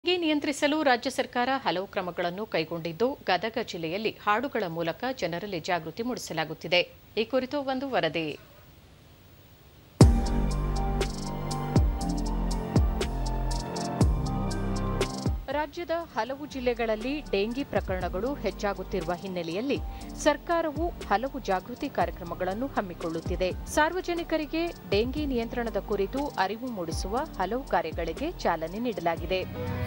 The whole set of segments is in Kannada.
ಡೆಂಗಿ ನಿಯಂತ್ರಿಸಲು ರಾಜ್ಯ ಸರ್ಕಾರ ಹಲವು ಕ್ರಮಗಳನ್ನು ಕೈಗೊಂಡಿದ್ದು, ಗದಗ ಜಿಲ್ಲೆಯಲ್ಲಿ ಹಾಡುಗಳ ಮೂಲಕ ಜನರಲ್ಲಿ ಜಾಗೃತಿ ಮೂಡಿಸಲಾಗುತ್ತಿದೆ. ಈ ಕುರಿತು ಒಂದು ವರದಿ. ರಾಜ್ಯದ ಹಲವು ಜಿಲ್ಲೆಗಳಲ್ಲಿ ಡೆಂಗಿ ಪ್ರಕರಣಗಳು ಹೆಚ್ಚಾಗುತ್ತಿರುವ ಹಿನ್ನೆಲೆಯಲ್ಲಿ ಸರ್ಕಾರವು ಹಲವು ಜಾಗೃತಿ ಕಾರ್ಯಕ್ರಮಗಳನ್ನು ಹಮ್ಮಿಕೊಳ್ಳುತ್ತಿದೆ. ಸಾರ್ವಜನಿಕರಿಗೆ ಡೆಂಗಿ ನಿಯಂತ್ರಣದ ಕುರಿತು ಅರಿವು ಮೂಡಿಸುವ ಹಲವು ಕಾರ್ಯಗಳಿಗೆ ಚಾಲನೆ ನೀಡಲಾಗಿದೆ.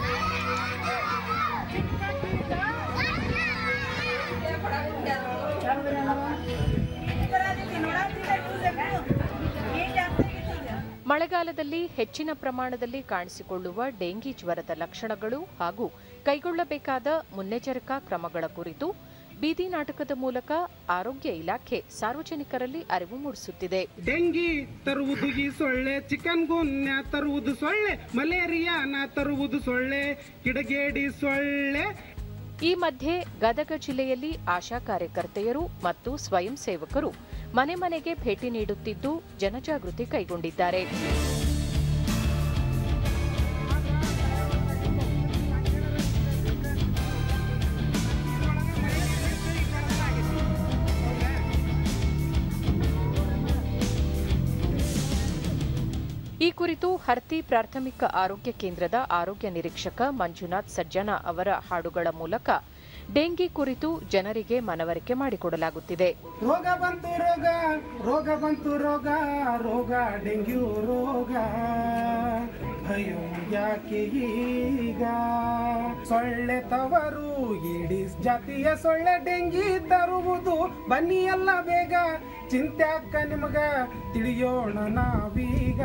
ಮಳೆಗಾಲದಲ್ಲಿ ಹೆಚ್ಚಿನ ಪ್ರಮಾಣದಲ್ಲಿ ಕಾಣಿಸಿಕೊಳ್ಳುವ ಡೆಂಗಿ ಜ್ವರದ ಲಕ್ಷಣಗಳು ಹಾಗೂ ಕೈಗೊಳ್ಳಬೇಕಾದ ಮುನ್ನೆಚ್ಚರಿಕಾ ಕ್ರಮಗಳ ಕುರಿತು ಬೀದಿ ನಾಟಕದ ಮೂಲಕ ಆರೋಗ್ಯ ಇಲಾಖೆ ಸಾರ್ವಜನಿಕರಲ್ಲಿ ಅರಿವು ಮೂಡಿಸುತ್ತಿದೆ. ಡೆಂಗಿ ತರುವುದು ಸೊಳ್ಳೆ, ಚಿಕನ್ ಗುನ್ಯಾ ತರುವುದು ಸೊಳ್ಳೆ, ಮಲೇರಿಯಾನ ತರುವುದು ಸೊಳ್ಳೆ, ಕಿಡಗೇಡಿ ಸೊಳ್ಳೆ. ಈ ಮಧ್ಯೆ ಗದಗ ಜಿಲ್ಲೆಯಲ್ಲಿ ಆಶಾ ಕಾರ್ಯಕರ್ತೆಯರು ಮತ್ತು ಸ್ವಯಂ ಸೇವಕರು ಮನೆ ಮನೆಗೆ ಭೇಟಿ ನೀಡುತ್ತಿದ್ದು ಜನಜಾಗೃತಿ ಕೈಗೊಂಡಿದ್ದಾರೆ. ಈ ಕುರಿತು ಹರ್ತಿ ಪ್ರಾಥಮಿಕ ಆರೋಗ್ಯ ಕೇಂದ್ರದ ಆರೋಗ್ಯ ನಿರೀಕ್ಷಕ ಮಂಜುನಾಥ್ ಸಜ್ಜನಾ ಅವರ ಹಾಡುಗಳ ಮೂಲಕ ಡೆಂಗಿ ಕುರಿತು ಜನರಿಗೆ ಮನವರಿಕೆ ಮಾಡಿಕೊಡಲಾಗುತ್ತಿದೆ. ರೋಗ ಬಂತು ರೋಗ, ರೋಗ ಬಂತು ರೋಗ, ರೋಗ ಡೆಂಗ್ಯೂ ರೋಗ, ಭಯ ಯಾಕೆ ಈಗ, ಸೊಳ್ಳೆ ತವರು ಈಡಿಸ್ ಜಾತಿಯ ಸೊಳ್ಳೆ, ಡೆಂಗಿ ತರುವುದು ಬನ್ನಿ ಎಲ್ಲ ಬೇಗ, ಚಿಂತೆ ಅಕ್ಕ ನಿಮಗ ತಿಳಿಯೋಣ ನಾವೀಗ.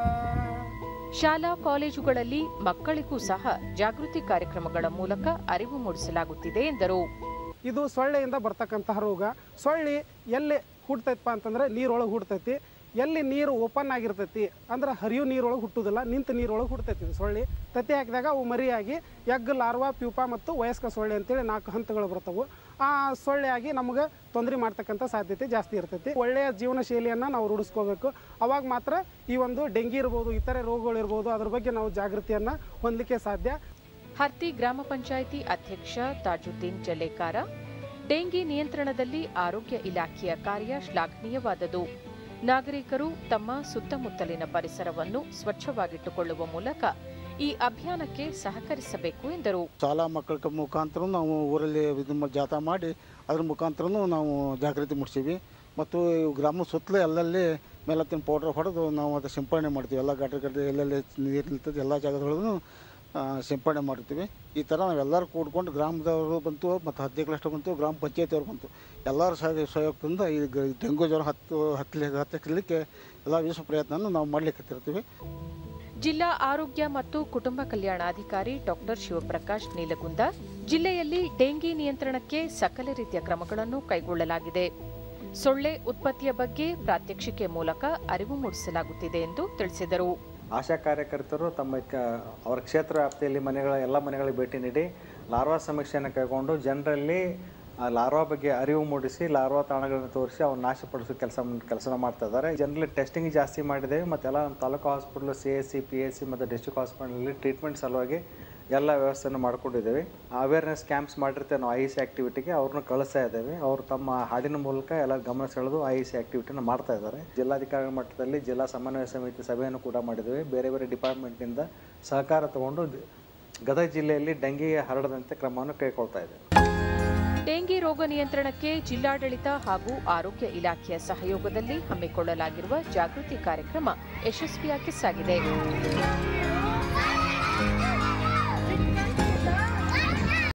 ಶಾಲಾ ಕಾಲೇಜುಗಳಲ್ಲಿ ಮಕ್ಕಳಿಗೂ ಸಹ ಜಾಗೃತಿ ಕಾರ್ಯಕ್ರಮಗಳ ಮೂಲಕ ಅರಿವು ಮೂಡಿಸಲಾಗುತ್ತಿದೆ ಎಂದರು. ಇದು ಸೊಳ್ಳೆಯಿಂದ ಬರ್ತಕ್ಕಂತಹ ರೋಗ. ಸೊಳ್ಳೆ ಎಲ್ಲಿ ಹುಟ್ಟತೈತಪ್ಪ ಅಂತಂದ್ರೆ ನೀರೊಳಗೆ ಹುಟ್ಟತೈತಿ. ಎಲ್ಲಿ ನೀರು ಓಪನ್ ಆಗಿರ್ತೈತಿ ಅಂದ್ರೆ ಹರಿಯು ನೀರೊಳಗೆ ಹುಟ್ಟುವುದಿಲ್ಲ, ನಿಂತ ನೀರೊಳಗೆ ಹುಟ್ಟತೈತಿ. ಸೊಳ್ಳೆ ತತ್ತಿ ಹಾಕಿದಾಗ ಅವು ಮರಿಯಾಗಿ ಎಗ್, ಲಾರ್ವಾ, ಪ್ಯೂಪಾ ಮತ್ತು ವಯಸ್ಕ ಸೊಳ್ಳೆ ಅಂತೇಳಿ 4 ಹಂತಗಳು ಬರ್ತವೆ. ಆ ಸೊಳ್ಳೆಯಾಗಿ ನಮಗೆ ತೊಂದರೆ ಮಾಡ್ತಕ್ಕಂಥ ಸಾಧ್ಯತೆ ಜಾಸ್ತಿ ಇರ್ತೈತಿ. ಒಳ್ಳೆಯ ಜೀವನ ಶೈಲಿಯನ್ನು ನಾವು ರೂಢಿಸ್ಕೋಬೇಕು. ಅವಾಗ ಮಾತ್ರ ಈ ಒಂದು ಡೆಂಗಿ ಇರ್ಬೋದು, ಇತರೆ ರೋಗಗಳಿರ್ಬೋದು, ಅದ್ರ ಬಗ್ಗೆ ನಾವು ಜಾಗೃತಿಯನ್ನು ಹೊಂದಲಿಕ್ಕೆ ಸಾಧ್ಯ. ಹರ್ತಿ ಗ್ರಾಮ ಪಂಚಾಯಿತಿ ಅಧ್ಯಕ್ಷ ತಾಜುದ್ದೀನ್ ಜಲೇಕಾರ, ಡೆಂಗಿ ನಿಯಂತ್ರಣದಲ್ಲಿ ಆರೋಗ್ಯ ಇಲಾಖೆಯ ಕಾರ್ಯ ಶ್ಲಾಘನೀಯವಾದುದು. ನಾಗರಿಕರು ತಮ್ಮ ಸುತ್ತಮುತ್ತಲಿನ ಪರಿಸರವನ್ನು ಸ್ವಚ್ಛವಾಗಿಟ್ಟುಕೊಳ್ಳುವ ಮೂಲಕ ಈ ಅಭಿಯಾನಕ್ಕೆ ಸಹಕರಿಸಬೇಕು ಎಂದರು. ಶಾಲಾ ಮಕ್ಕಳ ಮುಖಾಂತರ ನಾವು ಊರಲ್ಲಿ ಜಾಥಾ ಮಾಡಿ ಅದ್ರ ಮುಖಾಂತರ ನಾವು ಜಾಗೃತಿ ಮೂಡಿಸ್ತೀವಿ. ಮತ್ತು ಗ್ರಾಮ ಸುತ್ತಲೂ ಎಲ್ಲೆಲ್ಲಿ ಮೆಲತಿನ್ ಪೌಡರ್ ಹೊಡೆದು ನಾವು ಅದು ಸಿಂಪಡಣೆ ಮಾಡ್ತೀವಿ. ಎಲ್ಲ ಗಡ್ಡೆ ಎಲ್ಲೆಲ್ಲಿ ನೀರು ನಿಲ್ತದೆ ಎಲ್ಲ ಜಾಗಗಳನ್ನು ಸಿಂಪಡಣೆ ಮಾಡ್ತೀವಿ. ಈ ಥರ ನಾವೆಲ್ಲರೂ ಕೂಡ್ಕೊಂಡು ಗ್ರಾಮದವರು ಬಂತು ಮತ್ತು 10 ಕ್ಲಸ್ಟರ್ ಬಂತು, ಗ್ರಾಮ ಪಂಚಾಯತಿಯವ್ರು ಬಂತು, ಎಲ್ಲರ ಸಹಯೋಗದಿಂದ ಈ ಡೆಂಗು ಜ್ವರ ಹತ್ತಲಿಕ್ಕೆ ಎಲ್ಲ ವಿಶ್ವ ಪ್ರಯತ್ನ ನಾವು ಮಾಡಲಿಕ್ಕೆ. ಜಿಲ್ಲಾ ಆರೋಗ್ಯ ಮತ್ತು ಕುಟುಂಬ ಕಲ್ಯಾಣಾಧಿಕಾರಿ ಡಾಕ್ಟರ್ ಶಿವಪ್ರಕಾಶ್ ನೀಲಗುಂದ, ಜಿಲ್ಲೆಯಲ್ಲಿ ಡೆಂಗಿ ನಿಯಂತ್ರಣಕ್ಕೆ ಸಕಲ ರೀತಿಯ ಕ್ರಮಗಳನ್ನು ಕೈಗೊಳ್ಳಲಾಗಿದೆ. ಸೊಳ್ಳೆ ಉತ್ಪತ್ತಿಯ ಬಗ್ಗೆ ಪ್ರಾತ್ಯಕ್ಷಿಕೆ ಮೂಲಕ ಅರಿವು ಮೂಡಿಸಲಾಗುತ್ತಿದೆ ಎಂದು ತಿಳಿಸಿದರು. ಆಶಾ ಕಾರ್ಯಕರ್ತರು ತಮ್ಮ ಅವರ ಕ್ಷೇತ್ರ ವ್ಯಾಪ್ತಿಯಲ್ಲಿ ಎಲ್ಲ ಮನೆಗಳಿಗೆ ಭೇಟಿ ನೀಡಿ ಲಾರ್ವಾ ಸಮೀಕ್ಷೆಯನ್ನು ಕೈಗೊಂಡು ಜನರಲ್ಲಿ ಲಾರ್ವಾ ಬಗ್ಗೆ ಅರಿವು ಮೂಡಿಸಿ ಲಾರ್ವಾ ತಾಣಗಳನ್ನು ತೋರಿಸಿ ಅವ್ರನ್ನ ನಾಶಪಡಿಸೋ ಕೆಲಸ ಮಾಡ್ತಾ ಇದ್ದಾರೆ. ಜನರಲ್ಲಿ ಟೆಸ್ಟಿಂಗ್ ಜಾಸ್ತಿ ಮಾಡಿದ್ದೇವೆ ಮತ್ತು ಎಲ್ಲ ನಮ್ಮ ತಾಲೂಕು ಹಾಸ್ಪಿಟಲ್, CSC, PHC ಮತ್ತು ಡಿಸ್ಟ್ರಿಕ್ಟ್ ಹಾಸ್ಪಿಟಲಲ್ಲಿ ಟ್ರೀಟ್ಮೆಂಟ್ ಸಲುವಾಗಿ ಎಲ್ಲ ವ್ಯವಸ್ಥೆಯನ್ನು ಮಾಡ್ಕೊಂಡಿದ್ದೇವೆ. ಅವೇರ್ನೆಸ್ ಕ್ಯಾಂಪ್ಸ್ ಮಾಡಿರ್ತೇವೆ ನಾವು IEC ಆ್ಯಕ್ಟಿವಿಟಿಗೆ, ಅವ್ರನ್ನ ಕಳಿಸ್ತಾ ಇದ್ದೇವೆ. ಅವರು ತಮ್ಮ ಹಾಡಿನ ಮೂಲಕ ಎಲ್ಲ ಗಮನ ಸೆಳೆದು IEC ಆ್ಯಕ್ಟಿವಿಟಿನ ಮಾಡ್ತಾ ಇದ್ದಾರೆ. ಜಿಲ್ಲಾಧಿಕಾರಿ ಮಟ್ಟದಲ್ಲಿ ಜಿಲ್ಲಾ ಸಮನ್ವಯ ಸಮಿತಿ ಸಭೆಯನ್ನು ಕೂಡ ಮಾಡಿದ್ದೇವೆ. ಬೇರೆ ಬೇರೆ ಡಿಪಾರ್ಟ್ಮೆಂಟ್ನಿಂದ ಸಹಕಾರ ತಗೊಂಡು ಗದಗ ಜಿಲ್ಲೆಯಲ್ಲಿ ಡೆಂಗಿ ಹರಡದಂತೆ ಕ್ರಮವನ್ನು ಕೈಗೊಳ್ತಾ ಇದೆ. ಡೆಂಗಿ ರೋಗ ನಿಯಂತ್ರಣಕ್ಕೆ ಜಿಲ್ಲಾಡಳಿತ ಹಾಗೂ ಆರೋಗ್ಯ ಇಲಾಖೆಯ ಸಹಯೋಗದಲ್ಲಿ ಹಮ್ಮಿಕೊಳ್ಳಲಾಗಿರುವ ಜಾಗೃತಿ ಕಾರ್ಯಕ್ರಮ ಯಶಸ್ವಿಯಾಗಿ ಸಾಗಿದೆ.